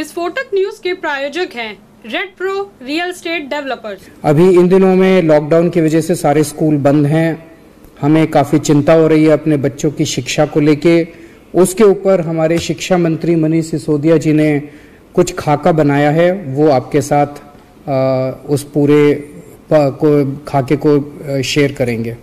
विस्फोटक न्यूज के प्रायोजक हैं red pro real estate developers. अभी इन दिनों में लॉकडाउन की वजह से सारे स्कूल बंद हैं। हमें काफ़ी चिंता हो रही है अपने बच्चों की शिक्षा को लेके। उसके ऊपर हमारे शिक्षा मंत्री मनीष सिसोदिया जी ने कुछ खाका बनाया है, वो आपके साथ उस पूरे खाके को शेयर करेंगे।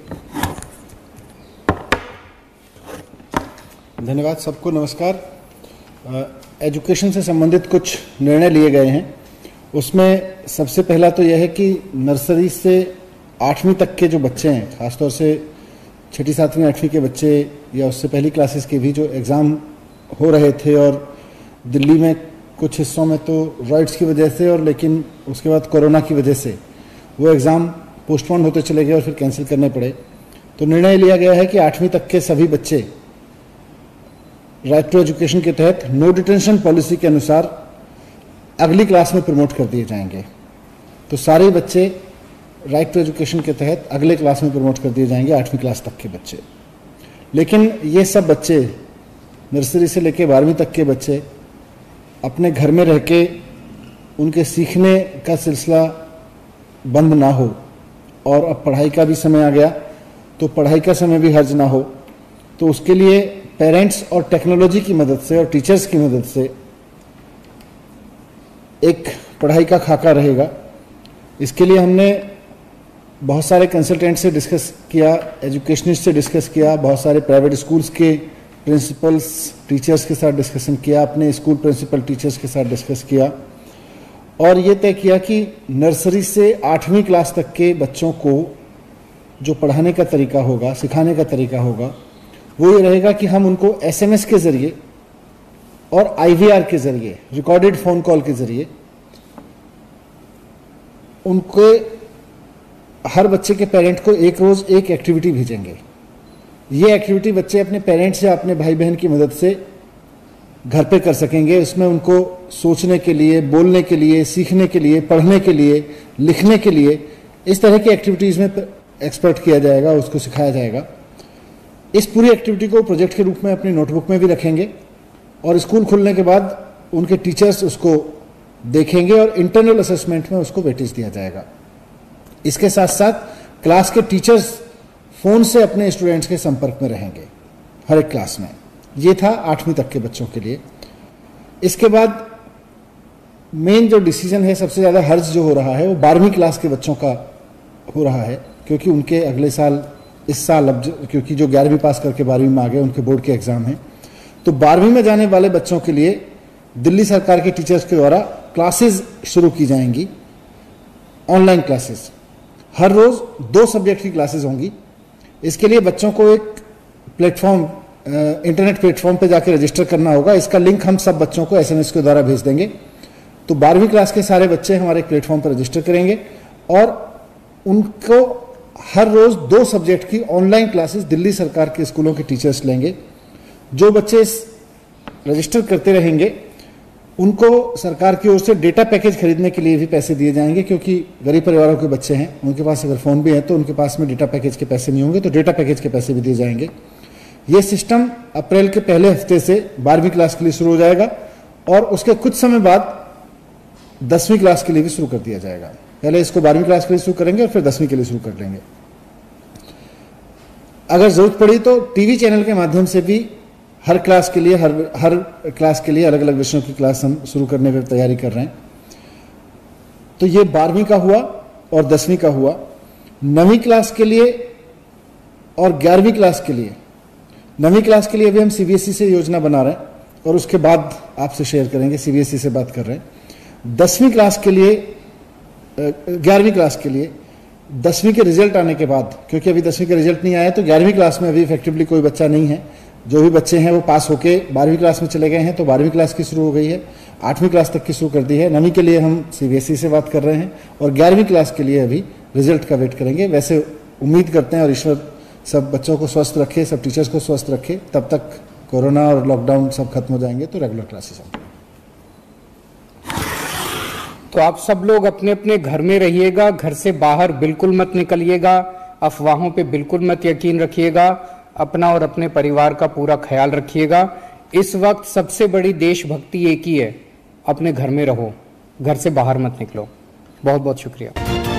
धन्यवाद सबको, नमस्कार। एजुकेशन से संबंधित कुछ निर्णय लिए गए हैं। उसमें सबसे पहला तो यह है कि नर्सरी से 8वीं तक के जो बच्चे हैं, खासतौर से 6ठी 7वीं 8वीं के बच्चे या उससे पहली क्लासेस के भी जो एग्ज़ाम हो रहे थे, और दिल्ली में कुछ हिस्सों में तो रॉइड्स की वजह से और लेकिन उसके बाद कोरोना की वजह से वो एग्ज़ाम पोस्टपोन होते चले गए और फिर कैंसिल करने पड़े। तो निर्णय लिया गया है कि 8वीं तक के सभी बच्चे राइट टू एजुकेशन के तहत नो डिटेंशन पॉलिसी के अनुसार अगली क्लास में प्रमोट कर दिए जाएंगे। तो सारे बच्चे राइट टू एजुकेशन के तहत अगले क्लास में प्रमोट कर दिए जाएंगे, 8वीं क्लास तक के बच्चे। लेकिन ये सब बच्चे नर्सरी से लेकर 12वीं तक के बच्चे अपने घर में रह के उनके सीखने का सिलसिला बंद ना हो, और अब पढ़ाई का भी समय आ गया तो पढ़ाई का समय भी हर्ज ना हो, तो उसके लिए पेरेंट्स और टेक्नोलॉजी की मदद से और टीचर्स की मदद से एक पढ़ाई का खाका रहेगा। इसके लिए हमने बहुत सारे कंसल्टेंट से डिस्कस किया, एजुकेशनिस्ट से डिस्कस किया, बहुत सारे प्राइवेट स्कूल्स के प्रिंसिपल्स टीचर्स के साथ डिस्कशन किया, अपने स्कूल प्रिंसिपल टीचर्स के साथ डिस्कस किया, और ये तय किया कि नर्सरी से 8वीं क्लास तक के बच्चों को जो पढ़ाने का तरीका होगा, सिखाने का तरीका होगा, वो ये रहेगा कि हम उनको SMS के ज़रिए और IVR के ज़रिए, रिकॉर्डेड फ़ोन कॉल के ज़रिए, उनके हर बच्चे के पेरेंट को एक रोज़ एक एक्टिविटी भेजेंगे। ये एक्टिविटी बच्चे अपने पेरेंट्स या अपने भाई बहन की मदद से घर पे कर सकेंगे। उसमें उनको सोचने के लिए, बोलने के लिए, सीखने के लिए, पढ़ने के लिए, लिखने के लिए, इस तरह की एक्टिविटीज़ में एक्सपर्ट किया जाएगा, उसको सिखाया जाएगा। इस पूरी एक्टिविटी को प्रोजेक्ट के रूप में अपनी नोटबुक में भी रखेंगे, और स्कूल खुलने के बाद उनके टीचर्स उसको देखेंगे और इंटरनल असेसमेंट में उसको वेटेज दिया जाएगा। इसके साथ साथ क्लास के टीचर्स फ़ोन से अपने स्टूडेंट्स के संपर्क में रहेंगे हर एक क्लास में। ये था 8वीं तक के बच्चों के लिए। इसके बाद मेन जो डिसीजन है, सबसे ज़्यादा हर्ज जो हो रहा है वो 12वीं क्लास के बच्चों का हो रहा है, क्योंकि उनके अगले साल, इस साल अब क्योंकि जो 11वीं पास करके 12वीं में आ गए उनके बोर्ड के एग्ज़ाम हैं, तो 12वीं में जाने वाले बच्चों के लिए दिल्ली सरकार के टीचर्स के द्वारा क्लासेस शुरू की जाएंगी, ऑनलाइन क्लासेस। हर रोज़ 2 सब्जेक्ट की क्लासेस होंगी। इसके लिए बच्चों को एक प्लेटफॉर्म, इंटरनेट प्लेटफॉर्म पे जाकर रजिस्टर करना होगा। इसका लिंक हम सब बच्चों को SMS के द्वारा भेज देंगे। तो 12वीं क्लास के सारे बच्चे हमारे प्लेटफॉर्म पर रजिस्टर करेंगे, और उनको हर रोज़ 2 सब्जेक्ट की ऑनलाइन क्लासेस दिल्ली सरकार के स्कूलों के टीचर्स लेंगे। जो बच्चे रजिस्टर करते रहेंगे उनको सरकार की ओर से डेटा पैकेज खरीदने के लिए भी पैसे दिए जाएंगे, क्योंकि गरीब परिवारों के बच्चे हैं, उनके पास अगर फ़ोन भी है तो उनके पास में डेटा पैकेज के पैसे नहीं होंगे, तो डेटा पैकेज के पैसे भी दिए जाएंगे। ये सिस्टम अप्रैल के पहले हफ्ते से 12वीं क्लास के लिए शुरू हो जाएगा, और उसके कुछ समय बाद 10वीं क्लास के लिए भी शुरू कर दिया जाएगा। पहले इसको 12वीं क्लास के लिए शुरू करेंगे और फिर 10वीं के लिए शुरू कर लेंगे। अगर जरूरत पड़ी तो टीवी चैनल के माध्यम से भी हर क्लास के लिए, हर क्लास के लिए अलग अलग विषयों की क्लास हम शुरू करने पर तैयारी कर रहे हैं। तो ये 12वीं का हुआ और 10वीं का हुआ। 9वीं क्लास के लिए और 11वीं क्लास के लिए, 9वीं क्लास के लिए अभी हम CBSE से योजना बना रहे हैं, और उसके बाद आपसे शेयर करेंगे, CBSE से बात कर रहे हैं। 10वीं क्लास के लिए, 11वीं क्लास के लिए 10वीं के रिजल्ट आने के बाद, क्योंकि अभी 10वीं के रिजल्ट नहीं आया, तो 11वीं क्लास में अभी इफेक्टिवली कोई बच्चा नहीं है। जो भी बच्चे हैं वो पास होके 12वीं क्लास में चले गए हैं, तो 12वीं क्लास की शुरू हो गई है, 8वीं क्लास तक की शुरू कर दी है। 9वीं के लिए हम CBSE से बात कर रहे हैं, और 11वीं क्लास के लिए अभी रिजल्ट का वेट करेंगे। वैसे उम्मीद करते हैं, और ईश्वर सब बच्चों को स्वस्थ रखे, सब टीचर्स को स्वस्थ रखे, तब तक कोरोना और लॉकडाउन सब खत्म हो जाएंगे तो रेगुलर क्लासेस होंगे। तो आप सब लोग अपने अपने घर में रहिएगा, घर से बाहर बिल्कुल मत निकलिएगा, अफवाहों पे बिल्कुल मत यकीन रखिएगा, अपना और अपने परिवार का पूरा ख्याल रखिएगा। इस वक्त सबसे बड़ी देशभक्ति एक ही है, अपने घर में रहो, घर से बाहर मत निकलो। बहुत बहुत शुक्रिया।